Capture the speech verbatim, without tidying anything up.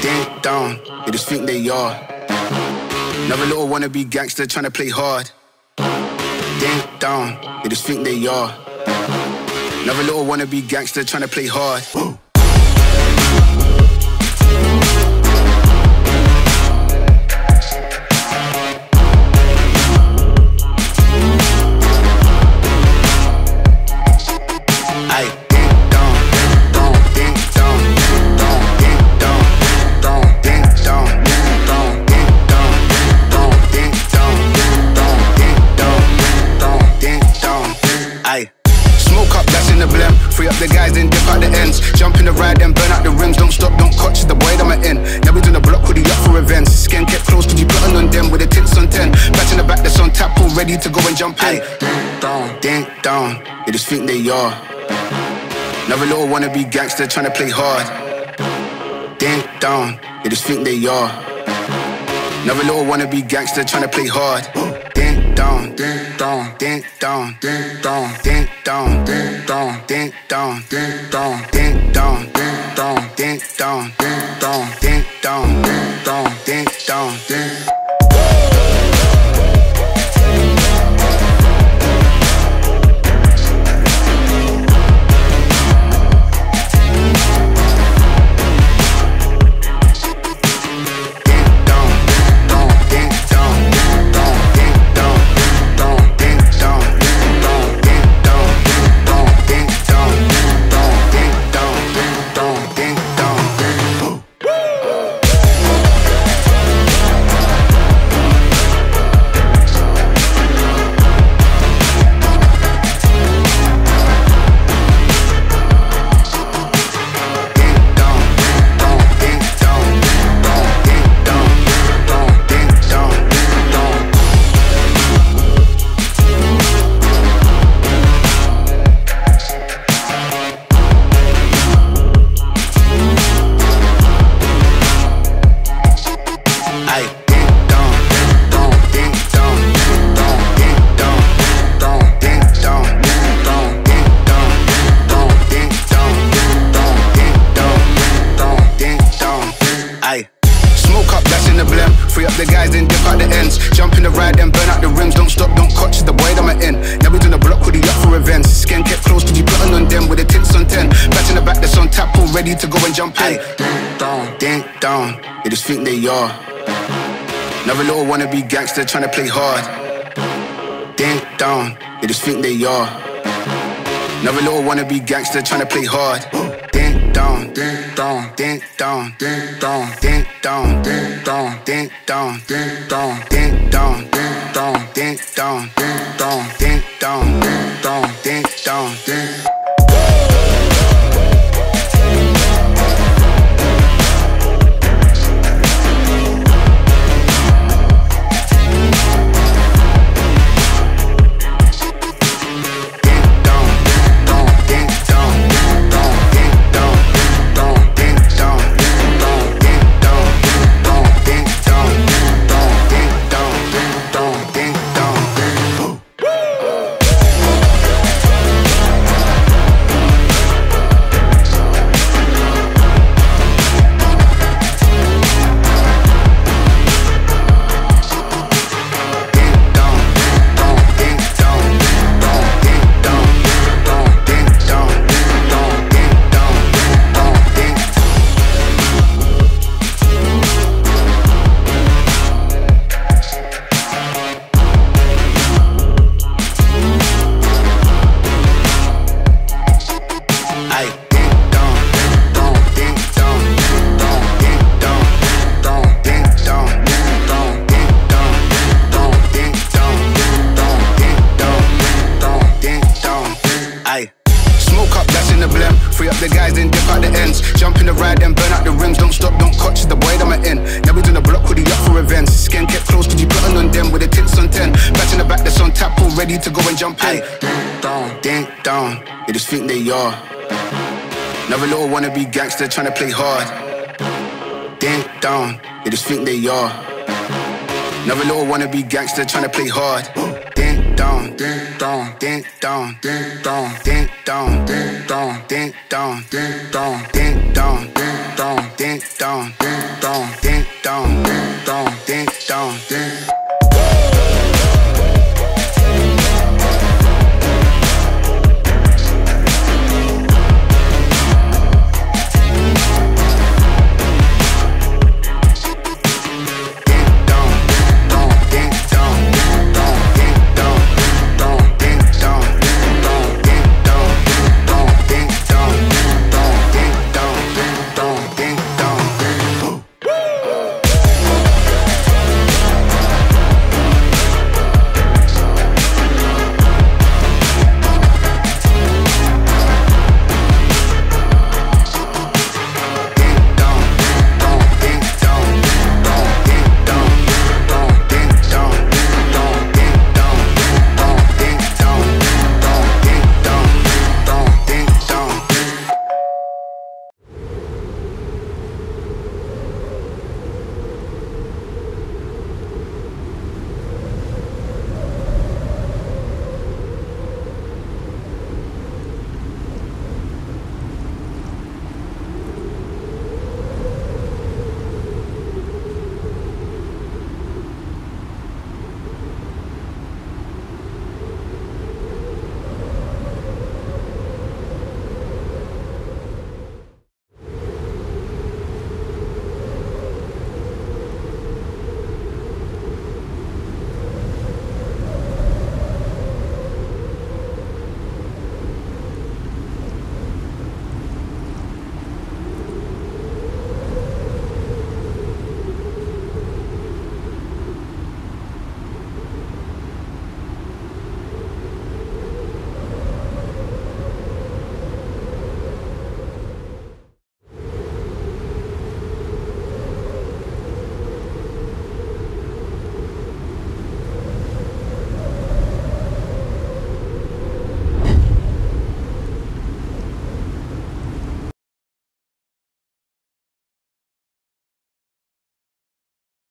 Ding dong, they just think they are. Another little wannabe gangster trying to play hard. Ding dong, they just think they are. Another little wannabe gangster trying to play hard. Smoke up, that's in the blem. Free up the guys, then dip out the ends. Jump in the ride, then burn out the rims. Don't stop, don't catch the boy that I'm in. Now we doing the block with the up for events. Skin kept close, cause you plotting on them with the tits on ten. Batch in the back, that's on tap, all ready to go and jump in. Ding down, ding down, they just think they are. Another little wannabe gangster trying to play hard. Ding down, they just think they are. Another little wannabe gangster trying to play hard. Ding dong, ding dong, ding dong, ding dong, ding dong, ding dong, ding dong, ding dong, ding dong, ding dong, ding dong, ding dong, ding dong, ding dong, ding dong, ding. Smoke up, that's in the blem. Free up the guys, then dip out the ends. Jump in the ride, then burn out the rims. Don't stop, don't catch the boy that I'm in. Now we doing the block with the up for events. Skin kept close, cause you plotting on them with the tits on ten. Batch in the back, that's on tap, all ready to go and jump in. Ding dong, ding dong, they just think they are. Another little wannabe gangster trying to play hard. Ding dong, they just think they are. Another little wannabe gangster trying to play hard. Ding dong, ding dong, ding dong, ding dong, ding dong, ding dong, ding dong, ding dong, ding dong, ding dong, ding dong, ding dong, ding dong, ding dong, ding dong, ding. Smoke up, that's in the blem. Free up the guys, then dip out the ends. Jump in the ride, then burn out the rims. Don't stop, don't catch the boy that I'm in. Now we doing the block with the up for events. Skin kept close, cause you plotting on them with the tits on ten. Batch in the back, that's on tap, all ready to go and jump in. Ding dong, ding dong, they just think they are. Another little wannabe gangster trying to play hard. Ding dong, they just think they are. Another little wannabe gangster trying to play hard. Ding dong, ding dong, ding dong, ding dong, ding dong, ding dong, ding dong, ding dong, ding dong, ding dong, ding dong, ding dong. on.